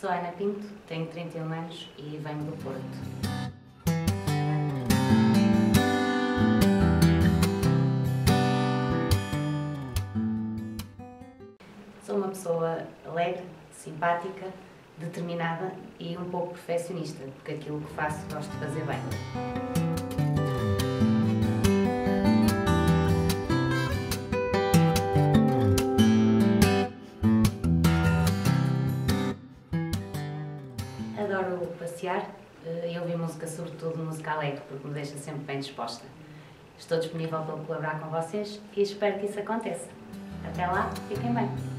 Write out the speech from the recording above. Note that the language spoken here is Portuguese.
Sou Ana Pinto, tenho 31 anos e venho do Porto. Sou uma pessoa alegre, simpática, determinada e um pouco perfeccionista, porque aquilo que faço gosto de fazer bem. Adoro passear e ouvir música, sobretudo música alegre, porque me deixa sempre bem disposta. Estou disponível para colaborar com vocês e espero que isso aconteça. Até lá, fiquem bem!